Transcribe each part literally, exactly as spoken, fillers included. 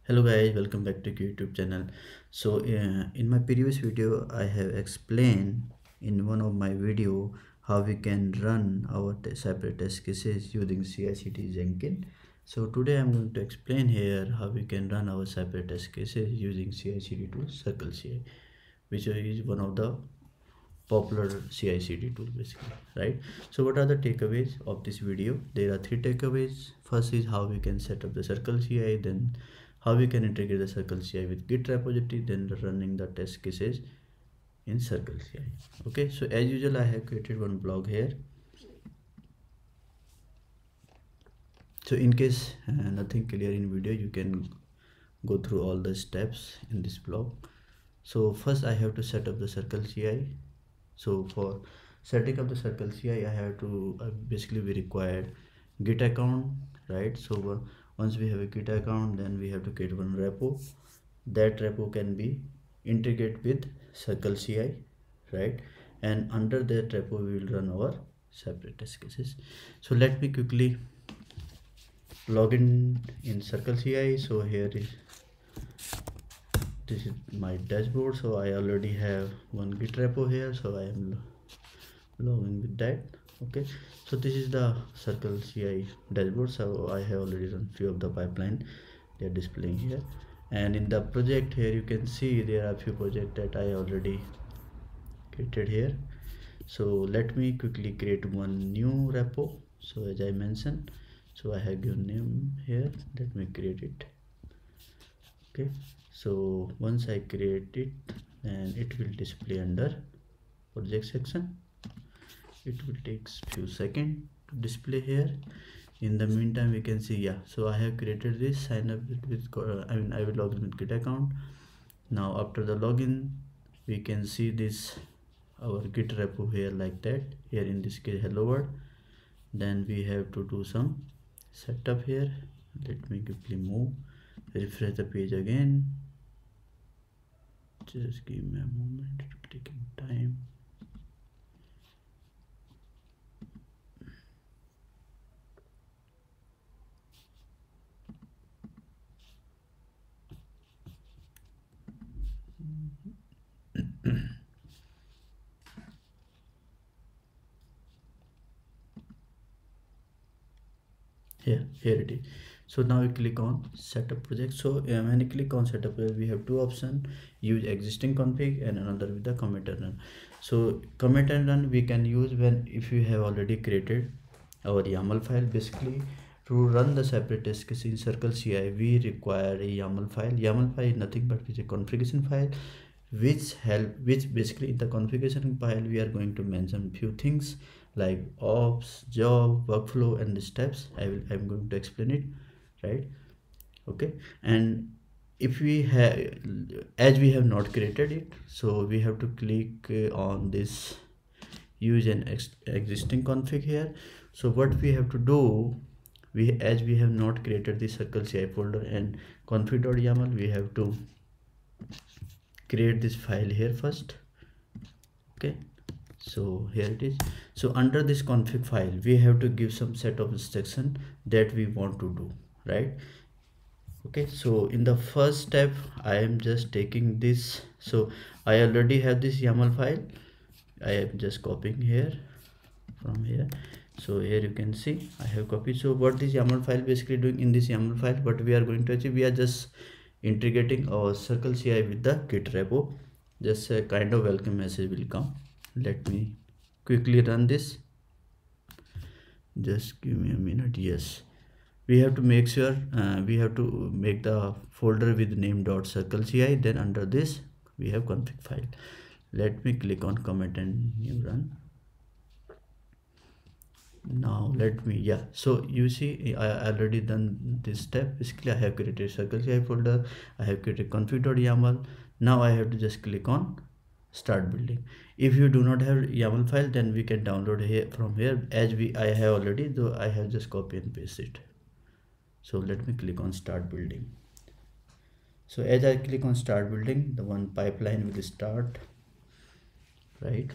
Hello guys, welcome back to YouTube channel. So uh, in my previous video I have explained in one of my video how we can run our t- separate test cases using C I C D Jenkins. So today I'm going to explain here how we can run our separate test cases using C I C D tool Circle C I, which is one of the popular C I C D tool basically, right? So what are the takeaways of this video? There are three takeaways. First is how we can set up the Circle C I, then how we can integrate the Circle C I with Git repository, then running the test cases in Circle C I. Okay, so as usual I have created one blog here. So in case uh, nothing clear in video, you can go through all the steps in this blog. So first I have to set up the Circle C I. So for setting up the Circle C I, I have to uh, basically we require Git account, right? So uh, once we have a Git account, then we have to create one repo. That repo can be integrated with Circle C I, right? And under that repo we will run our separate test cases. So let me quickly log in in Circle C I. So here is this is my dashboard. So I already have one Git repo here, so I am logging with that. Okay, so this is the Circle C I dashboard. So I have already run few of the pipeline they are displaying here, and in the project here you can see there are few projects that I already created here. So let me quickly create one new repo. So as I mentioned, so I have given name here. Let me create it. Okay, so once I create it, then it will display under project section. It will take few seconds to display here. In the meantime we can see, yeah, so I have created this sign up with, with uh, I mean I will log in with Git account. Now after the login we can see this our Git repo here like that. Here in this case hello world. Then we have to do some setup here. Let me quickly move, refresh the page again. Just give me a moment, it will take time. here here it is. So now we click on setup project. So uh, when you click on setup project, we have two options: use existing config and another with the commit and run. So commit and run we can use when if you have already created our YAML file. Basically to run the separate test case in Circle C I, we require a YAML file. YAML file is nothing but is a configuration file which help which basically in the configuration file we are going to mention few things like ops, job, workflow, and the steps. I will I'm going to explain it, right? Okay, and if we have as we have not created it, so we have to click uh, on this use an ex existing config here. So what we have to do, we as we have not created the Circle C I folder and config.yaml, we have to create this file here first. Okay, so here it is. So under this config file we have to give some set of instruction that we want to do, right? Okay, so in the first step I am just taking this. So I already have this YAML file. I am just copying here from here. So here you can see I have copied. So what this YAML file basically doing in this YAML file, what we are going to achieve, we are just integrating our Circle C I with the Git repo. Just a kind of welcome message will come. Let me quickly run this. Just give me a minute. Yes, we have to make sure uh, we have to make the folder with name dot circle C I. Then under this we have config file. Let me click on commit and new run. Now let me, yeah, so you see I already done this step. Basically I have created Circle C I folder, I have created config.yaml. Now I have to just click on start building. If you do not have YAML file, then we can download here from here. As we I have already, though I have just copy and paste it. So let me click on start building. So as I click on start building, the one pipeline will start, right,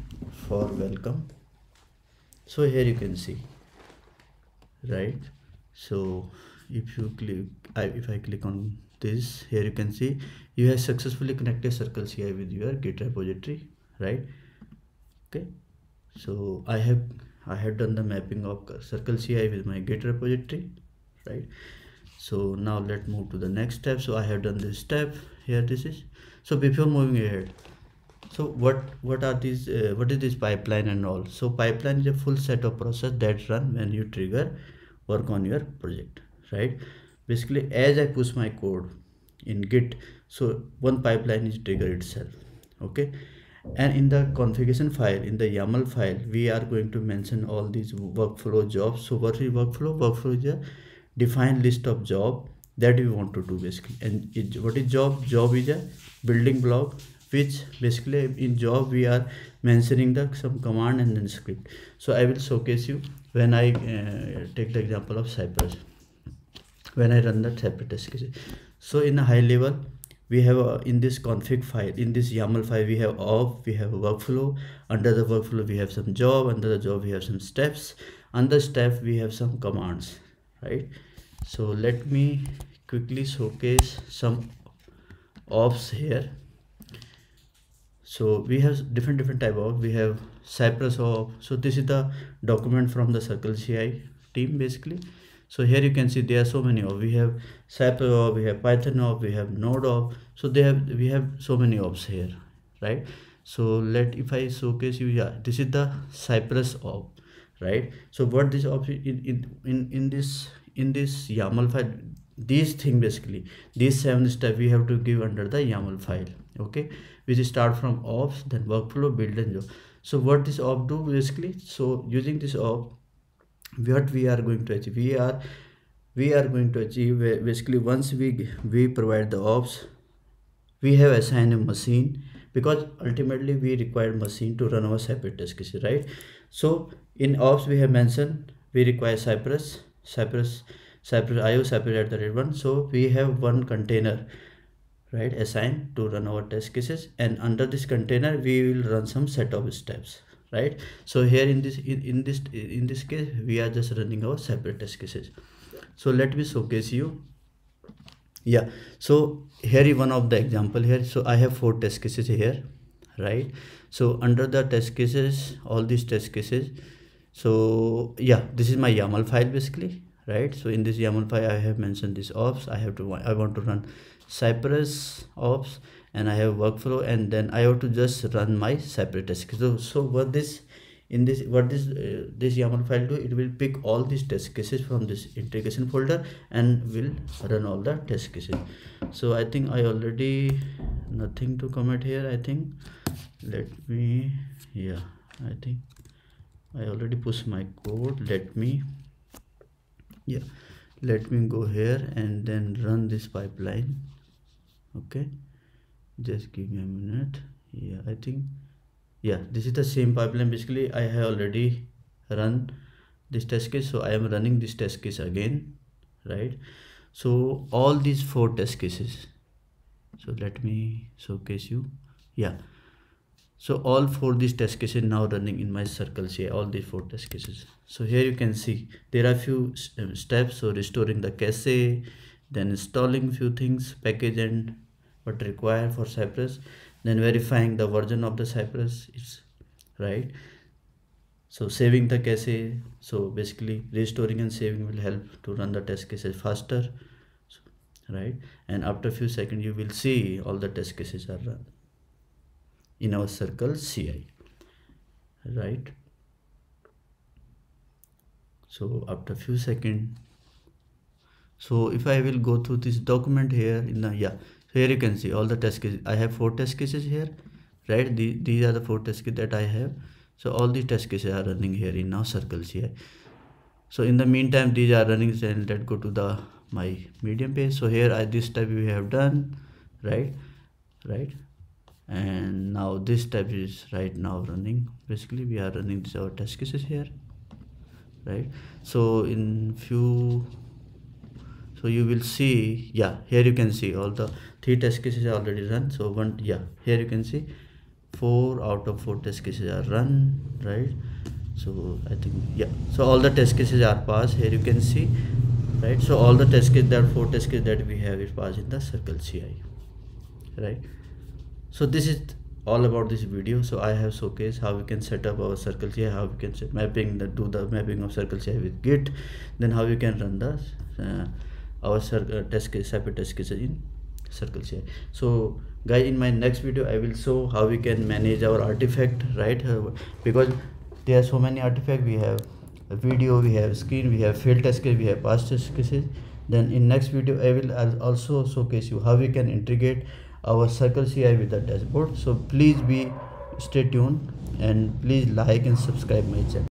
for welcome. So here you can see, right, So if you click I, if I click on this, here you can see you have successfully connected Circle C I with your Git repository, right? Okay, so I have I have done the mapping of Circle C I with my Git repository, right? So now let's move to the next step. So I have done this step here. This is so before moving ahead, so what what are these uh, what is this pipeline and all? So pipeline is a full set of process that run when you trigger work on your project, right? Basically, as I push my code in Git, so one pipeline is trigger itself, okay? And in the configuration file, in the YAML file, we are going to mention all these workflow jobs. So what is workflow? Workflow is a defined list of job that we want to do basically. And it, what is job? Job is a building block, which basically in job we are mentioning the some command and then script. So I will showcase you when I uh, take the example of Cypress, when I run the Cypress test cases. So in a high level, we have uh, in this config file, in this YAML file, we have op, we have a workflow. Under the workflow, we have some job. Under the job, we have some steps. Under step, we have some commands, right? So let me quickly showcase some ops here. So we have different different type of, we have Cypress op. So this is the document from the Circle C I team basically. So here you can see there are so many of, we have Cypress op, we have Python op, we have Node op. So they have, we have so many ops here, right? So let, if I showcase you, yeah, this is the Cypress op, right? So what this op in in in, in this in this YAML file, these thing basically, these seven steps we have to give under the YAML file, okay? Which start from ops, then workflow, build and job. So what this op do basically? So using this op, what we are going to achieve, we are we are going to achieve basically, once we we provide the ops, we have assigned a machine, because ultimately we require machine to run our Cypress test cases, right? So in ops we have mentioned we require Cypress Cypress Cypress I O Cypress at the rate one. So we have one container, right, assigned to run our test cases, and under this container we will run some set of steps, right? So here in this in, in this in this case we are just running our Cypress test cases. So let me showcase you. Yeah, so here is one of the example here. So I have four test cases here, right? So under the test cases, all these test cases, so yeah, this is my YAML file basically, right? So in this YAML file I have mentioned this ops. I have to I want to run Cypress ops, and I have workflow, and then I have to just run my Cypress test case. So, so what this in this what this uh, this YAML file do, it will pick all these test cases from this integration folder and will run all the test cases. So I think I already, nothing to comment here, I think. Let me, yeah, I think I already pushed my code. Let me, yeah, let me go here and then run this pipeline. Okay, just give me a minute. Yeah, I think, yeah, this is the same pipeline basically. I have already run this test case, so I am running this test case again, right? So all these four test cases, so let me showcase you. Yeah, so all four these test cases now running in my Circle C I, all these four test cases. So here you can see there are few steps. So restoring the cache, then installing few things, package and what required for Cypress, then verifying the version of the Cypress is right. So saving the cache. So basically restoring and saving will help to run the test cases faster, right? And after a few seconds you will see all the test cases are run in our Circle C I, right? So after a few seconds, so if I will go through this document here in the, yeah, so here you can see all the test cases. I have four test cases here, right? The, these are the four test cases that I have. So all these test cases are running here in now Circle C I. So in the meantime these are running, and let's go to the my Medium page. So here I this type we have done, right, right, and now this type is right now running. Basically we are running this our test cases here, right? So in few, so you will see, yeah, here you can see all the three test cases are already run. So one, yeah, here you can see four out of four test cases are run, right? So I think, yeah, so all the test cases are passed. Here you can see right? So all the test case, that four test case that we have is passed in the Circle C I, right? So this is all about this video. So I have showcased how we can set up our Circle C I, how we can set mapping the do the mapping of Circle C I with Git, then how we can run the uh, our uh, test case, separate test cases in Circle C I. So guys, in my next video I will show how we can manage our artifact, right? Uh, because there are so many artifacts. We have a video, we have screen, we have failed test case, we have past test cases. Then in next video I will I'll also showcase you how we can integrate our Circle C I with the dashboard. So please be stay tuned and please like and subscribe my channel.